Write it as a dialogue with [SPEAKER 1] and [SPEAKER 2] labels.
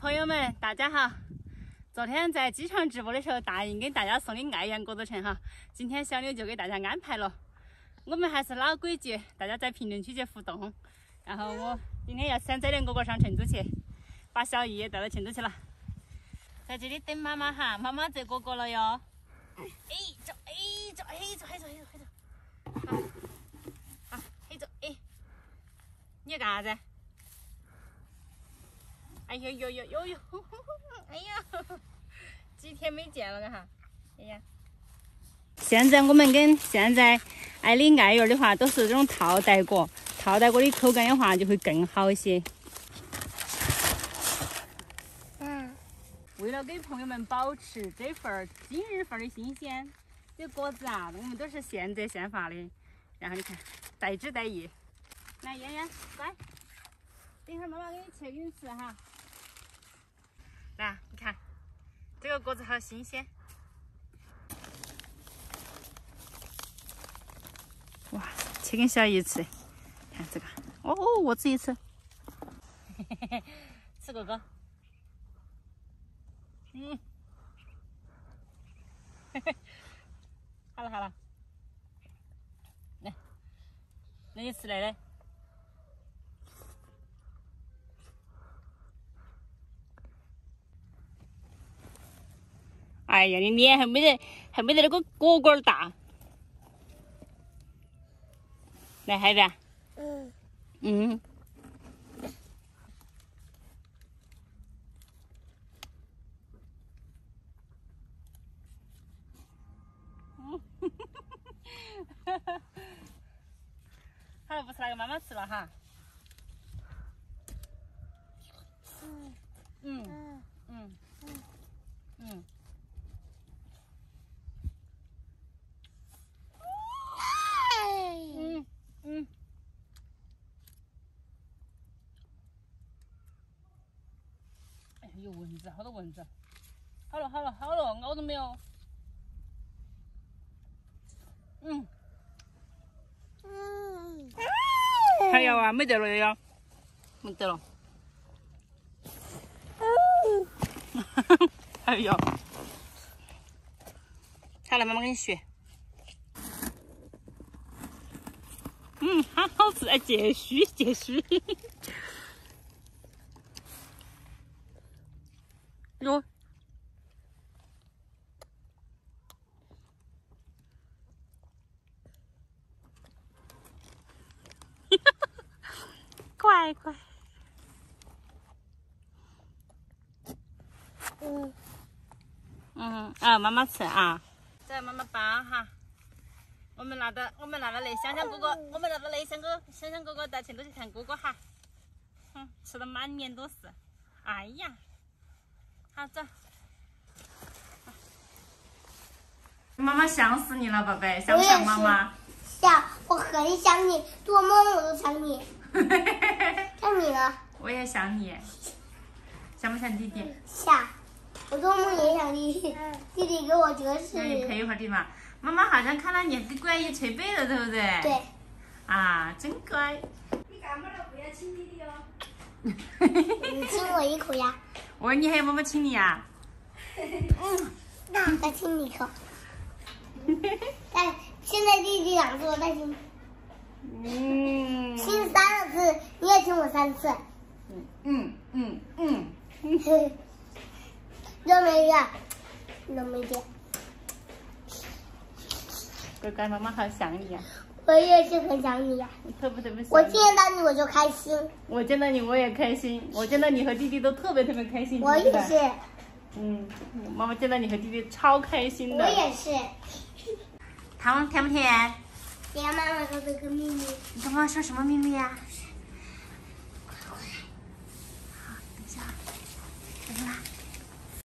[SPEAKER 1] 朋友们，大家好！昨天在机场直播的时候答应给大家送的爱阳果子城哈，今天小妞就给大家安排了。我们还是老规矩，大家在评论区去互动。然后我今天要先载点果果上成都去，把小姨也带到成都去了。在这里等妈妈哈，妈妈摘果果了哟。走，好，走，你要干啥子？哎呦，哎呀，几天没见了哈，哎呀。现在我们跟现在爱的爱园的话，都是这种套袋果，套袋果的口感的话就会更好一些。为了给朋友们保持这份今日份的新鲜，这果子啊，我们都是现摘现发的。然后你看，带枝带叶。来，妍妍，乖，等会儿妈妈给你切给你吃哈。来，你看，这个果子好新鲜。哇，切给小姨吃，看这个，哦，我自己吃，吃果果，好了，来，那你吃来的。哎呀，你脸还没得那个果果大。来，孩子。好了，不吃那个妈妈吃了哈。哎，有蚊子，好多蚊子。好了，咬着没有？还要啊？没得了呀？没得了。还要。好了，妈妈给你学。好吃，哎，解虚。哟。乖。妈妈吃啊。这妈妈包哈。我们拿到那香香哥哥，香香哥哥到成都去看哥哥哈。吃的满脸都是。哎呀，好走。妈妈想死你了，宝贝，想不想妈妈？
[SPEAKER 2] 想，我很想你，做梦我都想你。想你了。
[SPEAKER 1] 我也想你。想不想弟弟？
[SPEAKER 2] 想，我做梦也想弟弟。弟弟给我折纸。
[SPEAKER 1] 那你陪一会儿弟弟嘛。妈妈好像看到你给乖姨捶背了，对不对？
[SPEAKER 2] 对。啊，
[SPEAKER 1] 真乖。
[SPEAKER 3] 你干嘛了？不要亲弟弟哦。
[SPEAKER 2] 你亲我一口呀。
[SPEAKER 1] 我说你还有妈妈亲你呀？
[SPEAKER 2] 再亲你一口。现在弟弟2次，我再亲。亲3次，你也亲我3次。热没热？热没热？
[SPEAKER 1] 乖乖，妈妈好想你呀。
[SPEAKER 2] 我也是很想你呀。
[SPEAKER 1] 特别想你。
[SPEAKER 2] 我见到你我就开心。
[SPEAKER 1] 我见到你我也开心，我见到你和弟弟都特别开心。
[SPEAKER 2] 我也是。
[SPEAKER 1] 妈妈见到你和弟弟超开心的。
[SPEAKER 2] 我也是。
[SPEAKER 1] 糖甜不甜？
[SPEAKER 2] 你要妈妈说这个秘密。
[SPEAKER 1] 你跟妈妈说什么秘密呀？